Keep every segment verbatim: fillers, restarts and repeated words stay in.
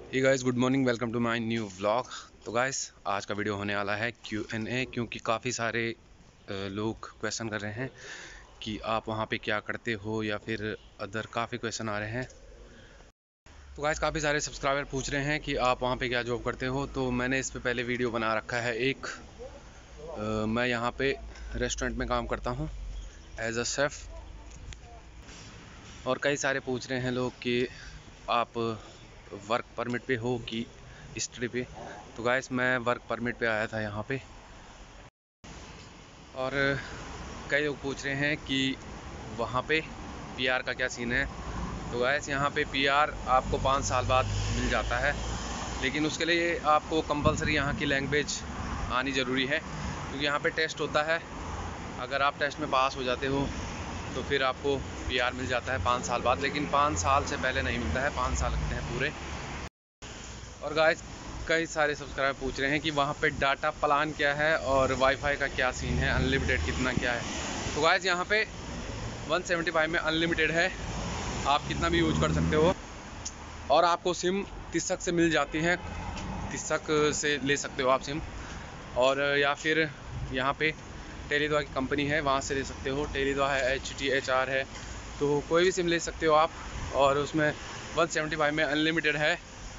Hey guys, good morning, welcome to my new vlog. तो guys, आज का video होने वाला है क्यू एन ए, क्योंकि काफ़ी सारे लोग क्वेश्चन कर रहे हैं कि आप वहाँ पे क्या करते हो, या फिर अदर काफ़ी क्वेश्चन आ रहे हैं। तो गाइस, काफ़ी सारे सब्सक्राइबर पूछ रहे हैं कि आप वहाँ पे क्या जॉब करते हो। तो मैंने इस पे पहले वीडियो बना रखा है एक। आ, मैं यहाँ पे रेस्टोरेंट में काम करता हूँ एज अ शेफ़। और कई सारे पूछ रहे हैं लोग कि आप वर्क परमिट पे हो कि स्टडी पे। तो गाइस, मैं वर्क परमिट पे आया था यहाँ पे। और कई लोग पूछ रहे हैं कि वहाँ पे पीआर का क्या सीन है। तो गाइस, यहाँ पे पीआर आपको पाँच साल बाद मिल जाता है, लेकिन उसके लिए आपको कंपलसरी यहाँ की लैंग्वेज आनी ज़रूरी है, क्योंकि यहाँ पे टेस्ट होता है। अगर आप टेस्ट में पास हो जाते हो तो फिर आपको पीआर मिल जाता है पाँच साल बाद, लेकिन पाँच साल से पहले नहीं मिलता है, पाँच साल लगते हैं पूरे। और गाइस, कई सारे सब्सक्राइबर पूछ रहे हैं कि वहाँ पे डाटा प्लान क्या है और वाईफाई का क्या सीन है, अनलिमिटेड कितना क्या है। तो गाइस, यहाँ पे वन सेवेंटी फाइव में अनलिमिटेड है, आप कितना भी यूज कर सकते हो। और आपको सिम तिसक से मिल जाती है, तिसक से ले सकते हो आप सिम। और या फिर यहाँ पे टेलीद्वा की कंपनी है, वहाँ से ले सकते हो। टेलीद्वा है, एच टी एच आर है, तो कोई भी सिम ले सकते हो आप। और उसमें वन सेवेंटी फाइव में अनलिमिटेड है,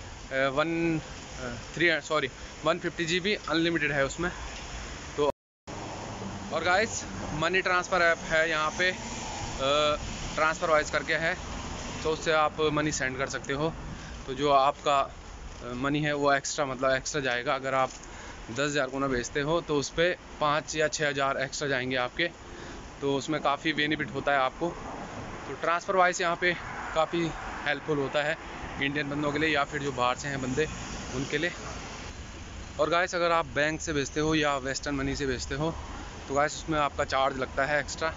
one three sorry one fifty G B unlimited है उसमें। तो और गाइस, मनी ट्रांसफ़र ऐप है यहाँ पे, ट्रांसफ़र वाइज करके है, तो उससे आप मनी सेंड कर सकते हो। तो जो आपका मनी है वो एक्स्ट्रा, मतलब एक्स्ट्रा जाएगा। अगर आप दस हज़ार को ना बेचते हो तो उस पर पाँच या छः हज़ार एक्स्ट्रा जाएंगे आपके। तो उसमें काफ़ी बेनिफिट होता है आपको। तो ट्रांसफ़र वाइज यहाँ पे काफ़ी हेल्पफुल होता है इंडियन बंदों के लिए, या फिर जो बाहर से हैं बंदे उनके लिए। और गाइस, अगर आप बैंक से भेजते हो या वेस्टर्न मनी से भेजते हो तो गाइस उसमें आपका चार्ज लगता है एक्स्ट्रा।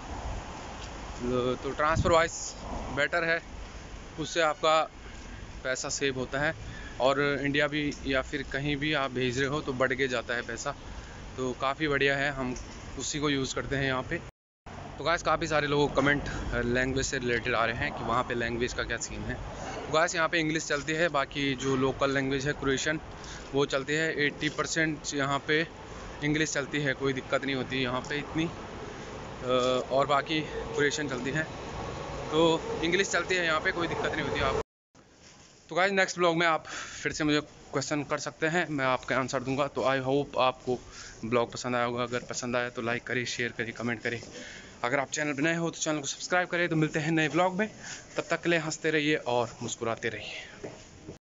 तो ट्रांसफ़र वाइज बेटर है, उससे आपका पैसा सेव होता है। और इंडिया भी या फिर कहीं भी आप भेज रहे हो तो बढ़ के जाता है पैसा, तो काफ़ी बढ़िया है, हम उसी को यूज़ करते हैं यहाँ पे। तो गाइस, काफ़ी सारे लोगों को कमेंट लैंग्वेज से रिलेटेड आ रहे हैं कि वहाँ पे लैंग्वेज का क्या सीन है। तो गाइस, यहाँ पे इंग्लिश चलती है, बाकी जो लोकल लैंग्वेज है क्रोएशियन वो चलती है। एट्टी परसेंट यहाँ पे इंग्लिश चलती है, कोई दिक्कत नहीं होती यहाँ पे इतनी। और बाकी क्रोएशियन चलती है, तो इंग्लिश चलती है यहाँ पे, कोई दिक्कत नहीं होती आप। तो गाइस, नेक्स्ट ब्लॉग में आप फिर से मुझे क्वेश्चन कर सकते हैं, मैं आपका आंसर दूंगा। तो आई होप आपको ब्लॉग पसंद आया होगा। अगर पसंद आया तो लाइक करें, शेयर करें, कमेंट करें। अगर आप चैनल पर नए हो तो चैनल को सब्सक्राइब करें। तो मिलते हैं नए ब्लॉग में, तब तक के लिए हंसते रहिए और मुस्कुराते रहिए।